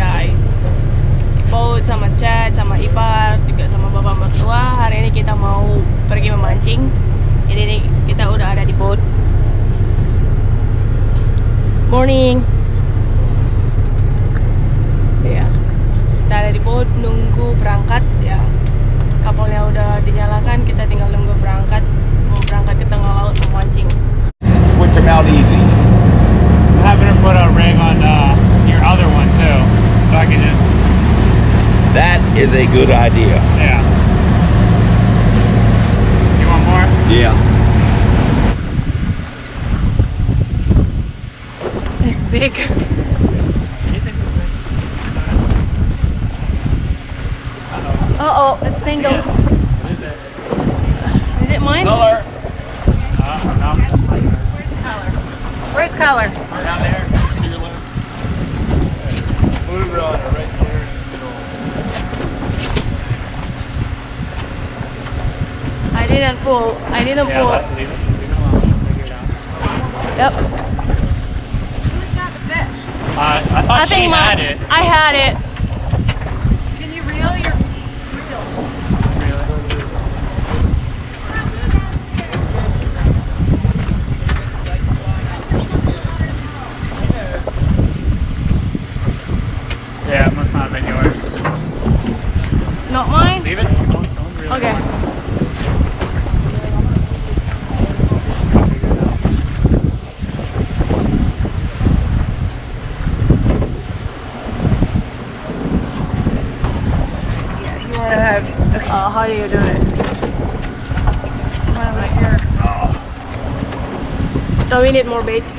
guys. Ipot sama Chad, sama Ipar, juga sama bapak mertua. Hari ini kita mau pergi memancing. Jadi ini kita udah ada di boat. Morning. Ya, kita ada di boat nunggu berangkat ya. Kapalnya udah dinyalakan, kita tinggal nunggu berangkat. Mau berangkat ke tengah laut memancing. Switch them out easy. I'm having her put a ring on your other one too, so I can just. That is a good idea. Yeah. You want more? Yeah. It's big. Uh-oh, it's tangled. What is it? Is it mine? Color. No. Where's color? Right down there. To your left. Blue rod right there in the middle. I didn't pull. Yeah, pull. leave it. Leave it alone. Figure it out. Yep. Who's got the fish? I thought she had it. I had it. Can you reel your reel? Yeah, it must not have been yours. Not mine? Leave it. Don't reel it. Okay. You want to have How do you do it? one right here. Do we need more bait?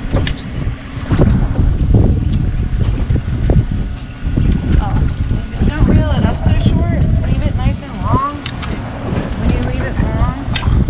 Just don't reel it up so short. Leave it nice and long. When you leave it long,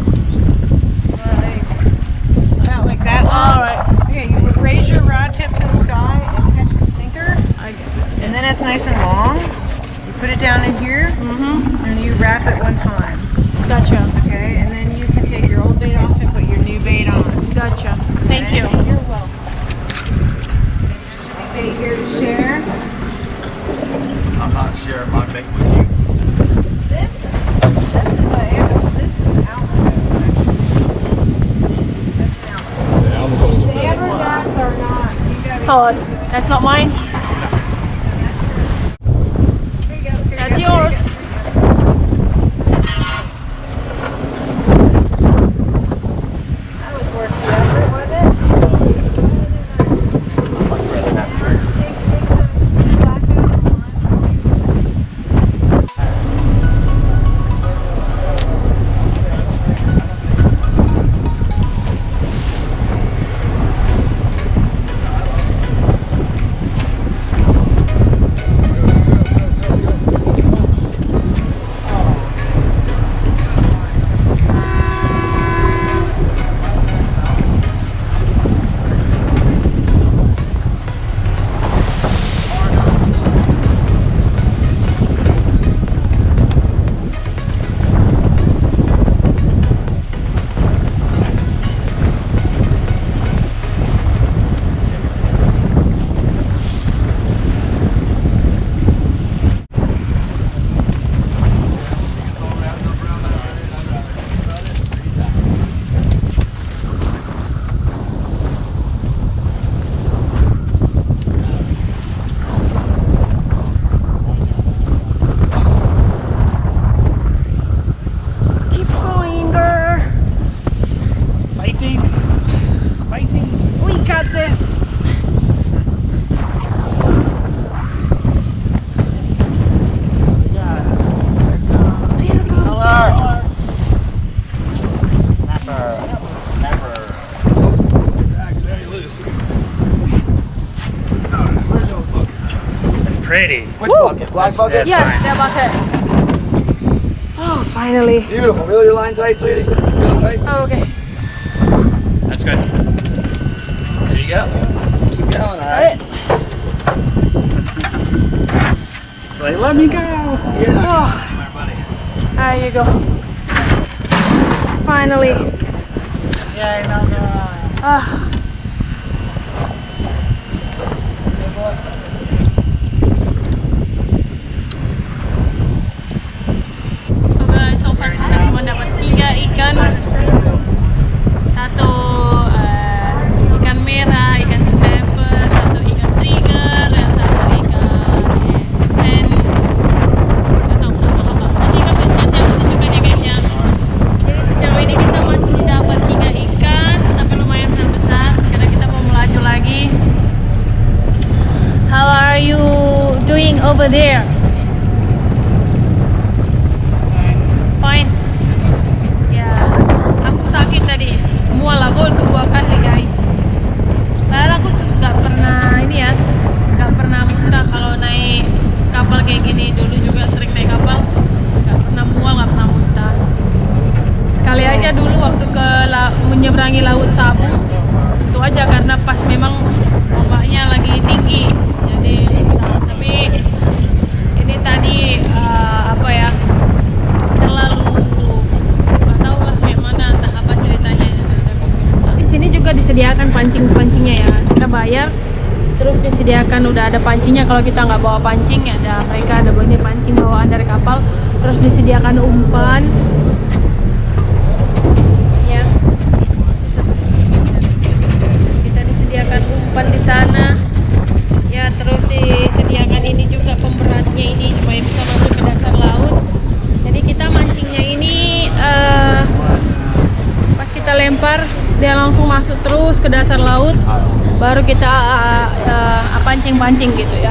about like that long. Alright. Okay, you would raise your rod tip to the sky and catch the sinker, I get it. and then it's nice and long. You put it down in here, and you wrap it one time. Gotcha. Okay, and then you can take your old bait off and put your new bait on. Gotcha. Thank you. You're welcome. Bait here to share. I'm not sharing my bait with you. This is an outlet. That's an outlet. The amber jacks are not. You gotta So, that's not mine? Here you go. Here That's you go. yours. That was worth the effort, wasn't it? I'd much rather not trigger. Take the slack out of the line. Keep going, girl. Fighting. Fighting. We got this. Color. Snapper. Snapper. Very loose. Pretty. Which bucket? Black bucket? That's Yes, fine. that bucket. Oh, finally. Beautiful. Reel your line tight, sweetie. Reel it tight. Oh, okay. That's good. There you go. Keep going, all Alright. Like, let me go. Oh, there you go. Finally. Yeah, no, no. Ah. over there? Fine. Ya, aku sakit tadi. Mual aku 2 kali guys. Padahal aku nggak pernah ini ya, nggak pernah muntah kalau naik kapal kayak gini. Dulu juga sering naik kapal, nggak pernah mual, nggak pernah muntah. Sekali aja dulu waktu menyeberangi Laut Sabu, itu aja karena pas memang ombaknya lagi tinggi. Jadi, tapi ini tadi apa ya? Terlalu nggak tahu lah kayak mana, entah apa ceritanya. Di sini juga disediakan pancingnya ya, kita bayar terus disediakan udah ada pancingnya. Kalau kita nggak bawa pancing ya mereka ada banyak pancing bawaan dari kapal, terus disediakan umpan ya, kita disediakan umpan di sana ya, terus disediakan ini juga pemberatnya ini supaya bisa masuk ke dasar laut. Jadi kita mancingnya ini pas kita lempar dia langsung masuk terus ke dasar laut, baru kita pancing-pancing gitu ya.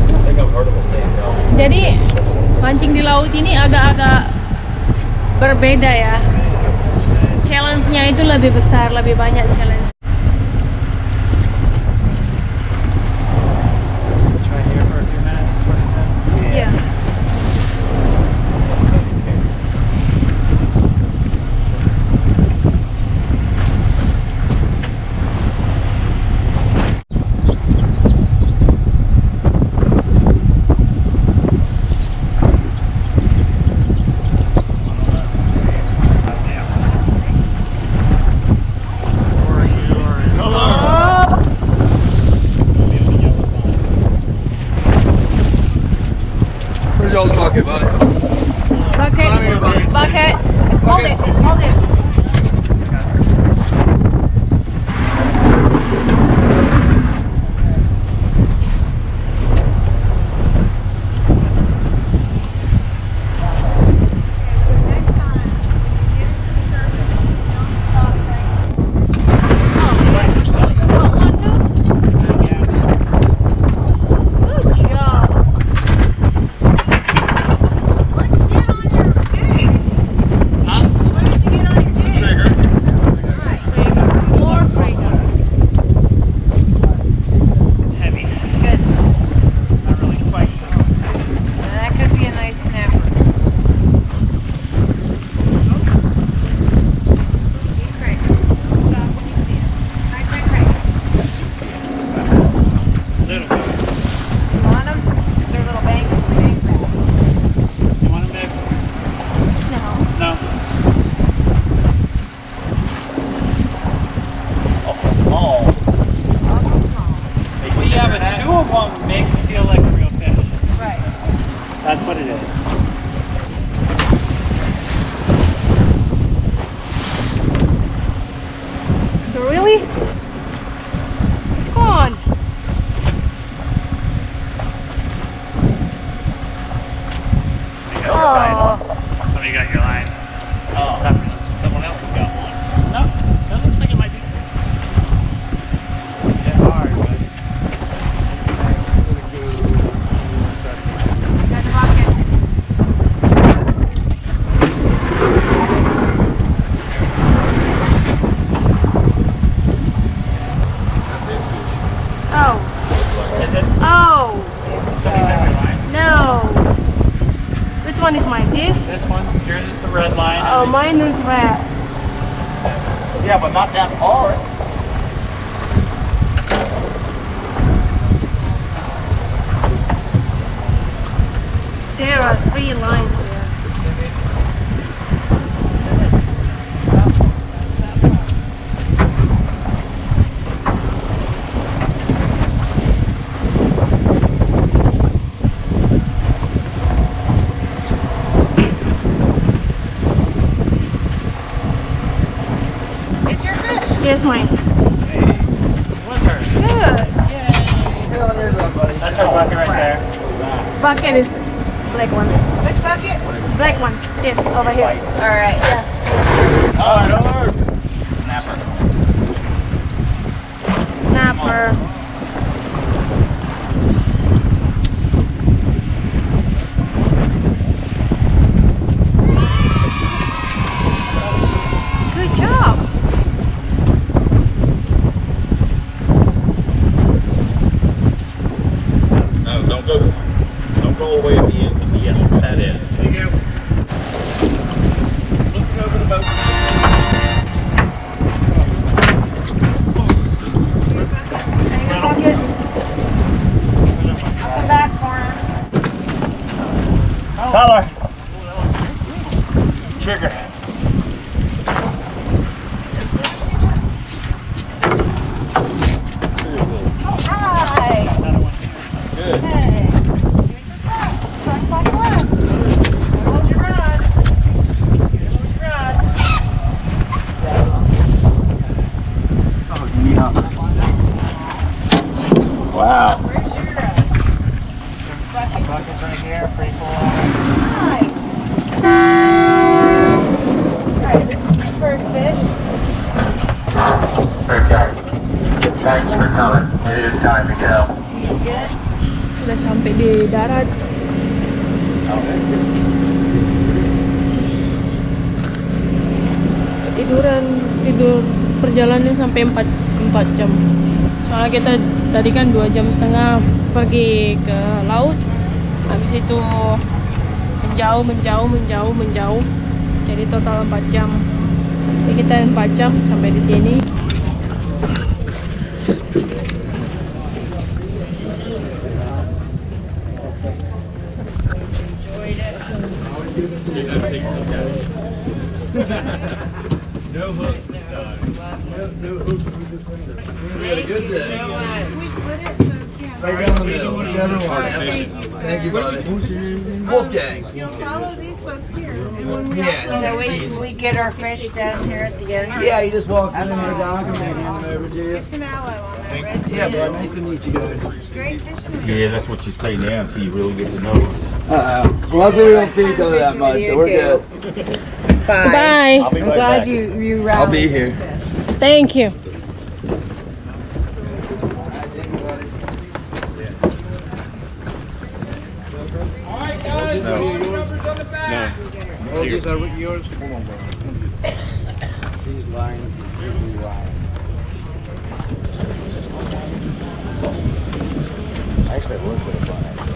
Jadi mancing di laut ini agak-agak berbeda ya. Challenge-nya itu lebih besar, lebih banyak challenge. Try here for a few minutes, 20 minutes. Iya. Where's y'all's bucket, buddy? Bucket. Hold it. That's what it is. Really? It's gone. You got your line. Somebody got your line. Someone else has got one. No, that looks like it might be. Hit hard, but. Got the bucket. Oh. Is it? Oh. Somebody got your line? No. Which one is mine? This? This one. Yours is the red line. Oh, mine is red. Yeah, but not that hard. There are 3 lines here. It's your fish. Here's mine. What's hers? Good. That's our bucket right there. Bucket is black one. Which bucket? Black one. Yes, over here. All right. Yes. Snapper. Snapper. roll away at the end. Yes, that is. There you go. Looking over the boat. Come back for him. Tyler. Trigger. Hi. Good. Hey. Slack. Hold your rod. Hold your rod. Oh, yeah. Wow. Where's your bucket? Buckets right here, pretty cool. Nice. Alright, this is the first fish. Okay. Thanks for coming. It is time to go. Good. Sudah sampai di darat. Tidur perjalanan sampai 4 jam. Soalnya kita tadi kan 2,5 jam pergi ke laut. Habis itu menjauh. Jadi total 4 jam. Jadi kita 4 jam sampai di sini. No hooks this time. No hooks for this window. We had a good day. We split it, so yeah. Right down the middle. Thank you, buddy. Wolfgang. You'll follow these folks here. And when we Yeah. so we get our fish down here at the end. Yeah, you just walk in here, Doc, and hand them over to you. It's an aloe on that red Yeah, tip. bud. Nice to meet you guys. Great fishing. Yeah, that's what you say now until you really get to know us. Luckily, we don't see each other that much, so we're good. Bye. Bye. I'll be I'm right glad back. you I'll rallied. be here. Thank you. No. These are yours. Hold on, bro. These lines. Actually, it was really fun, actually.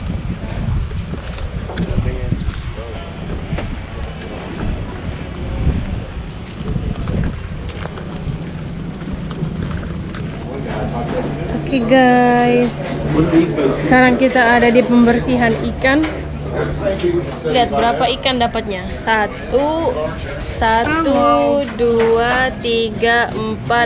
Oke guys, sekarang kita ada di pembersihan ikan. Lihat berapa ikan dapatnya. 1, 2, 3, 4, 5, 6, 7, 8, 9, 10,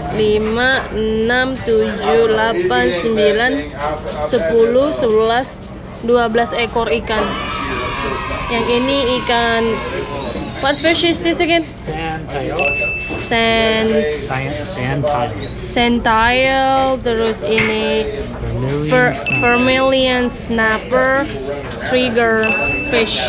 11, 12 ekor ikan. Yang ini ikan. What fish is this again? Sandtile, terus ini vermilion snapper, trigger fish.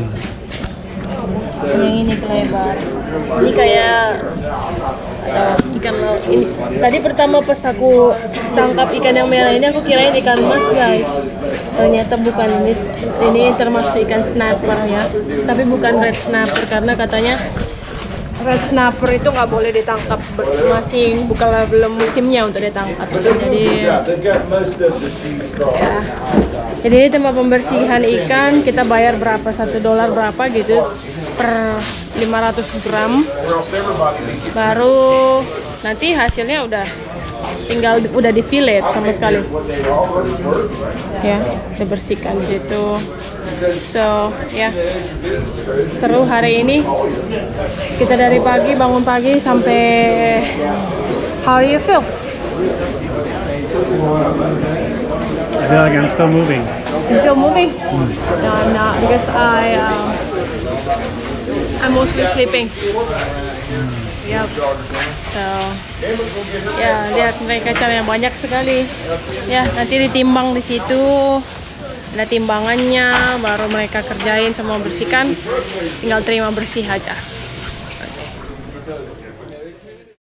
Yang ini kelebar. Ini kayak ikan laut. Ini tadi pertama pas aku tangkap ikan yang merah ini aku kirain ikan mas guys. Ternyata bukan, ini termasuk ikan snapper ya. Tapi bukan red snapper karena katanya red snapper itu nggak boleh ditangkap, masih belum musimnya untuk ditangkap. Jadi ya. Jadi ini tempat pembersihan ikan, kita bayar berapa, $1 berapa gitu per 500 gram. Baru nanti hasilnya udah di fillet sama sekali. Ya, dibersihkan di situ. So, ya. Seru hari ini. Kita dari pagi, bangun pagi sampai. How do you feel? I feel like I'm still moving. You still moving? No, I'm not because I'm mostly sleeping. Yep. So, ya lihat mereka caranya banyak sekali. Ya nanti ditimbang di situ, ada timbangannya, baru mereka kerjain semua bersihkan. Tinggal terima bersih aja.